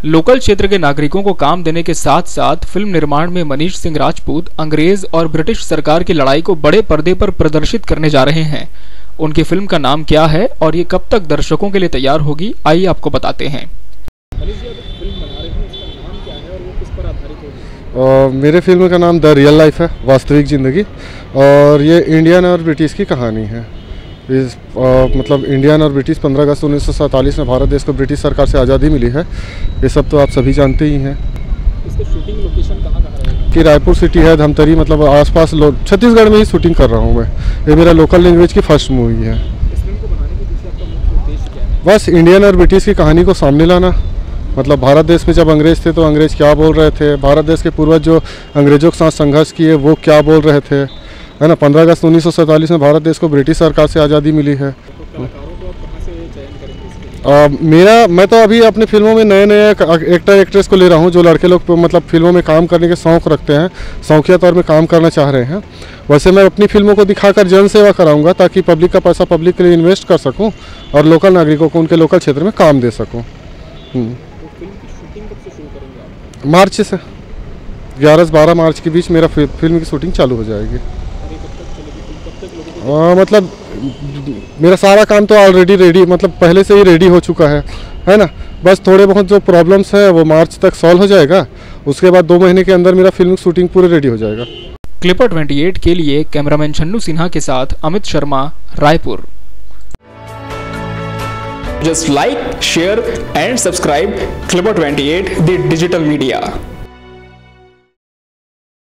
Local क्षेत्र के नागरिकों को काम देने के साथ साथ फिल्म निर्माण में मनीष सिंह राजपूत अंग्रेज और ब्रिटिश सरकार की लड़ाई को बड़े पर्दे पर प्रदर्शित करने जा रहे हैं। उनकी फिल्म का नाम क्या है और ये कब तक दर्शकों के लिए तैयार होगी, आइए आपको बताते हैं। मेरे फिल्म का नाम द रियल लाइफ है, वास्तविक ज़िंदगी, और ये इंडियन और ब्रिटिश की कहानी है। मतलब इंडियन और ब्रिटिश 15 अगस्त 1947 में भारत देश को ब्रिटिश सरकार से आज़ादी मिली है। ये सब तो आप सभी जानते ही हैं। इसका शूटिंग लोकेशन कहाँ है? कि रायपुर सिटी है, धमतरी, मतलब आसपास छत्तीसगढ़ में ही शूटिंग कर रहा हूँ मैं। ये मेरा लोकल लैंग्वेज की फर्स्ट मूवी है। इस फिल्म को बनाने के पीछे आपका मुख्य उद्देश्य क्या है? बस इंडियन और ब्रिटिश की कहानी को सामने लाना। मतलब भारत देश में जब अंग्रेज थे तो अंग्रेज क्या बोल रहे थे, भारत देश के पूर्वज जो अंग्रेजों के साथ संघर्ष किए वो क्या बोल रहे थे, है ना। 15 अगस्त 1947 में भारत देश को ब्रिटिश सरकार से आज़ादी मिली है। मैं तो अभी अपनी फिल्मों में नए नए एक्टर एक्ट्रेस को ले रहा हूँ जो लड़के लोग मतलब फिल्मों में काम करने के शौक़ रखते हैं, शौकिया तौर में काम करना चाह रहे हैं। वैसे मैं अपनी फिल्मों को दिखाकर जन सेवा कराऊंगा ताकि पब्लिक का पैसा पब्लिक के लिए इन्वेस्ट कर सकूं और लोकल नागरिकों को उनके लोकल क्षेत्र में काम दे सकूं। मार्च से 11 से 12 मार्च के बीच मेरा फिल्म की शूटिंग चालू हो जाएगी। मतलब मेरा सारा काम तो ऑलरेडी रेडी, मतलब पहले से ही रेडी हो चुका है ना। बस थोड़े बहुत जो प्रॉब्लम्स है वो मार्च तक सॉल्व हो जाएगा। उसके बाद 2 महीने के अंदर मेरा फिल्म शूटिंग पूरे रेडी हो जाएगा। क्लिपर 28 के लिए कैमरामैन छन्नू सिन्हा के साथ Amit Sharma, Raipur. Just like, share and subscribe Clipper 28 the digital media।